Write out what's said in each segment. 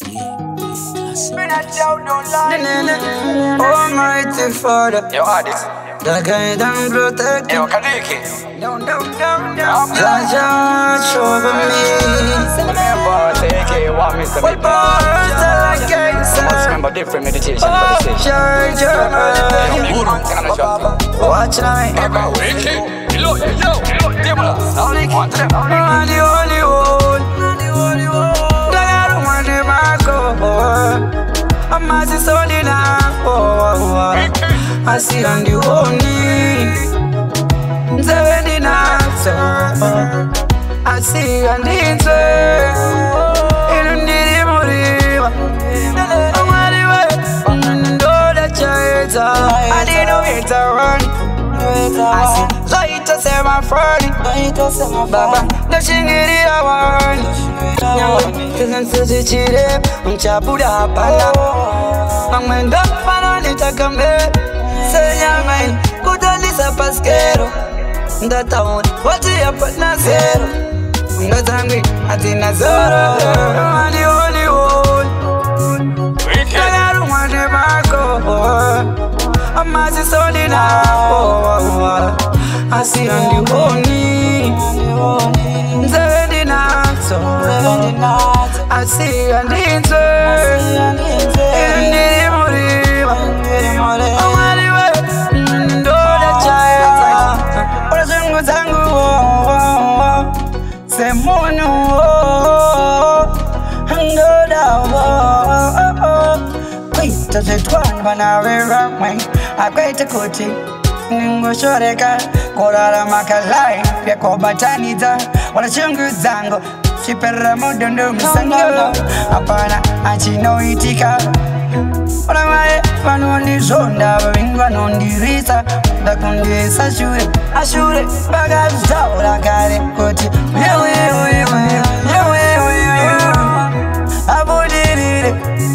Almighty Father, Yo, Addis. the guide and protect. Yo, Kaniki. Jaja, show me. Remember, take what Mr. What bars I can I must remember different meditation for the station. Watch night. The only one. I'm a solid I see on the only I see on the inside in the Moriva. I didn't wait to run. I see light to say my friend. Baba, the shingiri I want. Cause such a chile, Chabuda Pala. I'm in the Panalita Cambe. Say, young man, good on this a pasquero. The town, what's the up at Nazero? Not angry, I think Nazoro. I'm the only one. I don't want to back over. I'm a solid now. I see on the only. I see on the inside. In the Moriva. I'm on the way. Do the child. What a single tango. Say mono. And go down. Wait, does it one when I wear my I quite a coaching. Ngo shoreka Korara makalai Pia kobataniza Wala chungu zango Shipera modondo msango Apana achino itika Wala mae Wanundi zonda Wingwa nundi risa Dakundisa Ashure Baga zaura kare Koti Yewe Abudirire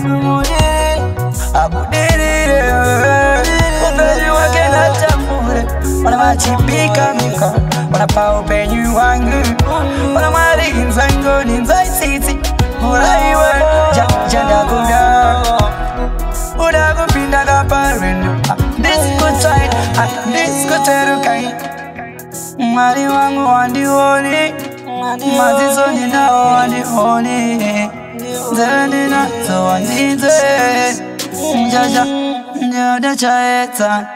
Wana machipika mika Wana pao penyu wangu Wana mari nzango ninzai siti Uraiwe Janda kuda Uda kupinda kaparendo Disco child Disco terukai Mari wangu wandioni Mazisoni nao wandioni Zerendina so wandize Jaja Njada chaeta